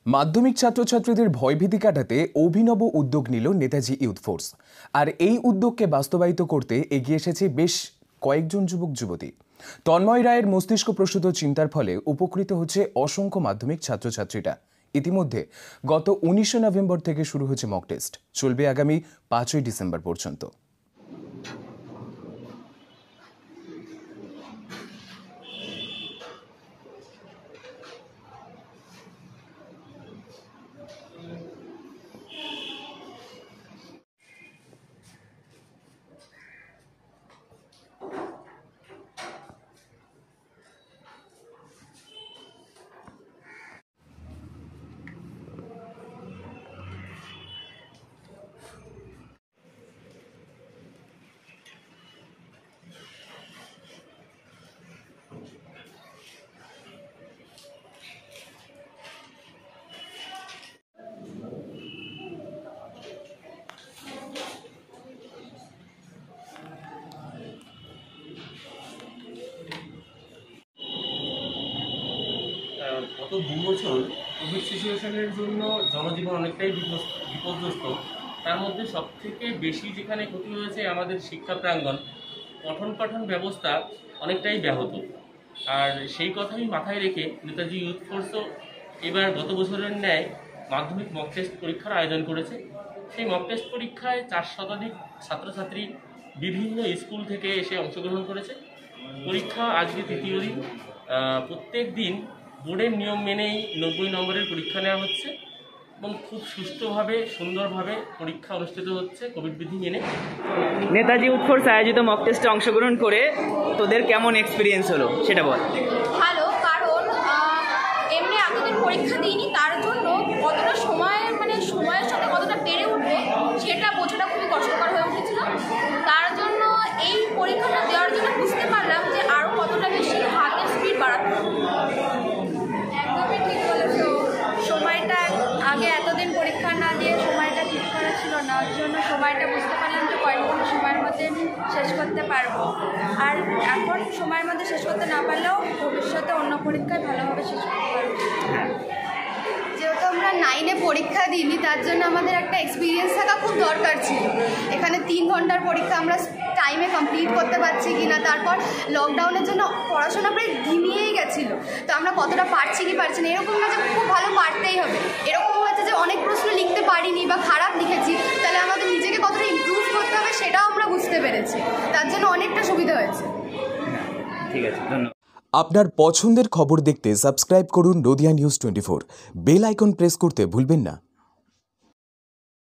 মাধ্যমিক ছাত্রছাত্রীদের ভয়ভীতি কাটাতে অভিনব উদ্যোগ নিল নেতাজি ইউথ ফোর্স। আর এই উদ্যোগকে বাস্তবায়িত করতে এগিয়ে এসেছে বেশ কয়েকজন যুবক যুবতী। তন্ময় রায়ের মস্তিষ্ক প্রসূত চিন্তার ফলে উপকৃত হচ্ছে অসংখ্য মাধ্যমিক ছাত্রছাত্রীরা। ইতিমধ্যে গত 19 নভেম্বর থেকে শুরু হচ্ছে মক টেস্ট, চলবে আগামী 5 ডিসেম্বর পর্যন্ত। গত 2 বছর কোভিড সিচুয়েশনের জন্য জনজীবন অনেকটাই বিপর্যস্ত। তার মধ্যে সবথেকে বেশি যেখানে ক্ষতি হয়েছে আমাদের শিক্ষা প্রাঙ্গণ, পঠন ব্যবস্থা অনেকটাই ব্যাহত। আর সেই কথাই মাথায় রেখে নেতাজি ইউথ ফোর্সও এবার গত বছরের ন্যায় মাধ্যমিক মক টেস্ট পরীক্ষার আয়োজন করেছে। সেই মক টেস্ট পরীক্ষায় 4 শতাধিক ছাত্রছাত্রী বিভিন্ন স্কুল থেকে এসে অংশগ্রহণ করেছে। পরীক্ষা আজকে 3য় দিন। প্রত্যেক দিন বোর্ডের নিয়ম মেনেই 90 নম্বরের পরীক্ষা নেওয়া হচ্ছে এবং খুব সুষ্ঠুভাবে সুন্দরভাবে পরীক্ষা অনুষ্ঠিত হচ্ছে কোভিড বিধি মেনে। নেতাজি ইউথ ফোর্স আয়োজিত মক টেস্টে অংশগ্রহণ করে তোদের কেমন এক্সপিরিয়েন্স হলো সেটা বল। ভালো, কারণ এমনি এতদিন পরীক্ষা দিইনি, তার জন্য কতটা সময়ের সাথে কতটা পেরে উঠবো সেটা বোঝাটা খুবই কষ্টকর হয়ে উঠেছিল। তার জন্য এই পরীক্ষাটা দেওয়ার জন্য বুঝতে পারলাম যে আরও কতটা বেশি হাতের স্পিড বাড়াতে হবে। একদমই ঠিক বলেছো। সময়টা আগে এতদিন পরীক্ষা না দিয়ে সময়টা ঠিক করা ছিল না, ওর জন্য সময়টা বুঝতে পারলাম যে কয়েকদিন সময়ের মধ্যে শেষ করতে পারবো। আর এখন সময়ের মধ্যে শেষ করতে না পারলেও ভবিষ্যতে অন্য পরীক্ষায় ভালোভাবে শেষ করতে পারবো। যেহেতু আমরা 9-এ পরীক্ষা দিইনি, তার জন্য আমাদের একটা এক্সপিরিয়েন্স থাকা খুব দরকার ছিল। এখানে 3 ঘন্টার পরীক্ষা আমরা টাইমে কমপ্লিট করতে পারছি কি না, তারপর লকডাউনের জন্য পড়াশোনা প্রায় ধিমিয়েই গেছিলো। তো আমরা কতটা পারছি কি পারছি না, এরকম না যে খুব ভালো পারতেই হবে। এরকম হয়েছে যে অনেক প্রশ্ন লিখতে পারিনি বা খারাপ লিখেছি, তাহলে আমাদের নিজেকে কতটা ইমপ্রুভ করতে হবে সেটাও আমরা বুঝতে পেরেছি। তার জন্য অনেকটা সুবিধা হয়েছে। ঠিক আছে, ধন্যবাদ। আপনার পছন্দের খবর দেখতে সাবস্ক্রাইব করুন Nadia news 24। Bell icon press করতে ভুলবেন না।